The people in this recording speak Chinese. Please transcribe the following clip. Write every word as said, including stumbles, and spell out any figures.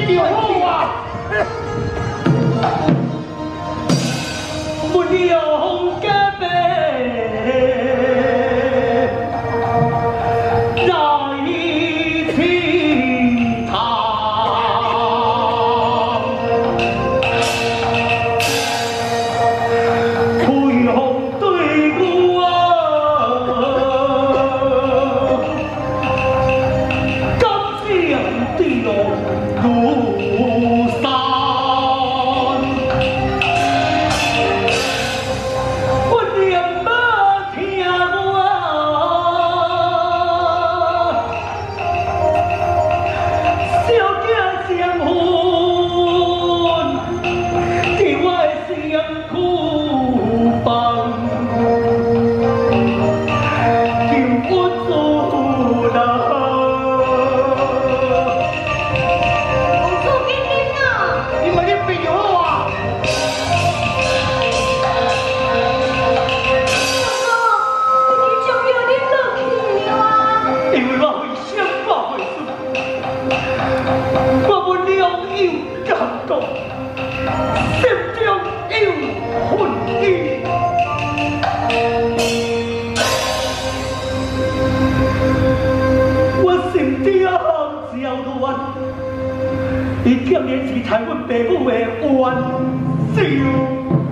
就好啊！不了加倍，来天堂。开放对我，感谢地龙如山。我念马听我，小姐相婚，替我的辛苦放，求我做人。 做囡囡啊！ 你们的朋友啊！ 你终于你落去了啊！ 因为我会想法会输，我不了有感觉，心中有恨意。我心中焦乱，伊竟然是害阮爸母的冤仇。